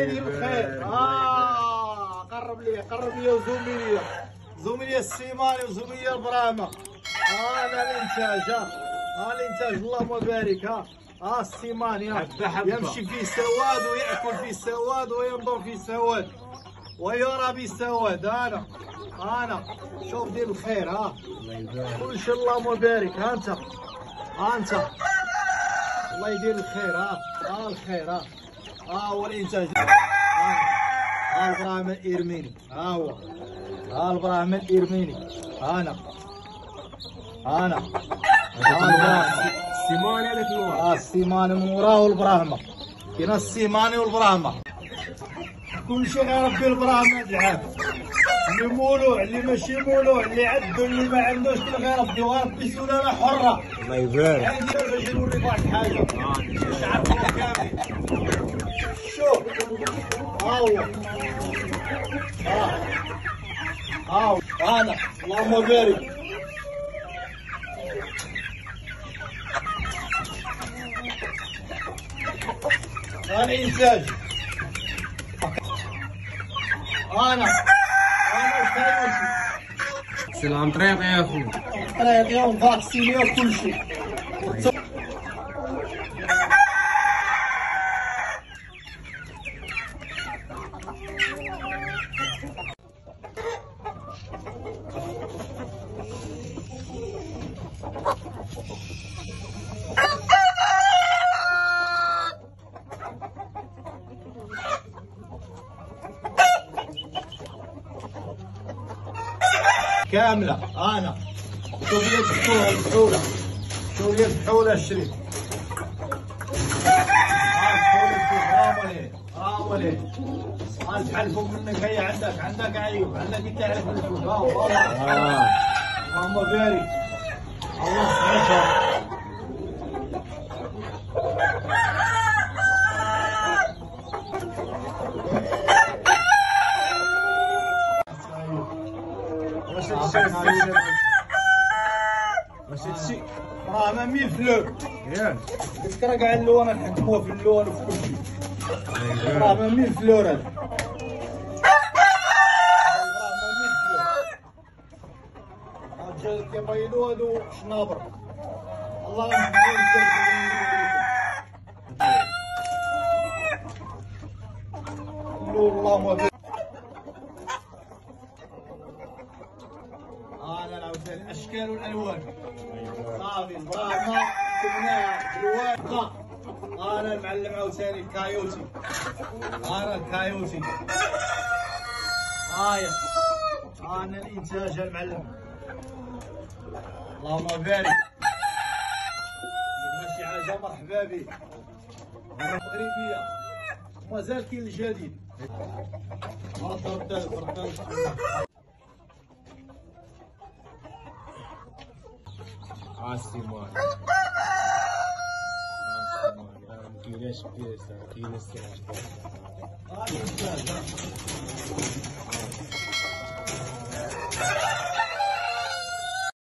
يدير الخير. قرب لي وزوم لي السيماني وزوم لي البراهمه. انا الانتاج، الانتاج اللهم بارك. السيماني يمشي في سواد ويأكل في سواد وينظر في سواد ويرى بالسواد. انا شوف دير الخير. كل شيء اللهم بارك. انت الله يدير الخير. الخير. هو الانتاج. البراهمه الارميني. هو البراهمه الارميني. انا السيماني هذاك النوع. السيماني من وراه البراهمه. كاين السيماني والبراهمه. كل شيء غير ربي البراهمه العام. اللي مولوع اللي ماشي مولوع، اللي عنده اللي ما عندوش، غير ربي وربي سلاله حره. الله يبارك. عندي باش نوريك واحد الحاجه. الشعب كامل. شوف انا اللهم بارك. الانتاج. انا سلام طريق يا اخو. طريقي وفاكسيني وكل شيء. كاملة. أنا شوف لي الفحولة، شوف لي الفحولة الشريف. الفحل فوق منك. هي عندك عيوب، عندك أنت تعرف الفوق. اللهم بارك. الله يسعدك. واش هادشي راه ما 100 فلور. ياك تذكر كاع اللون نحكموه في اللون وفي كل شيء. راه ما 100 فلور هذا. الرجال كيبيضوا هادو شنابر. الله اللهم بارك. انا العاوتاني الاشكال والالوان. صافي البراهمه كتبناها بالواقع. انا المعلم عاوتاني الكايوتي. انا الكايوتي. انا الانتاج المعلم. اللهم بارك. ماشي حاجه مرحبا به. مغربيه ومازال كاين الجديد. السيماني. ما كايناش بياسه، كاين السراج. الانتاج.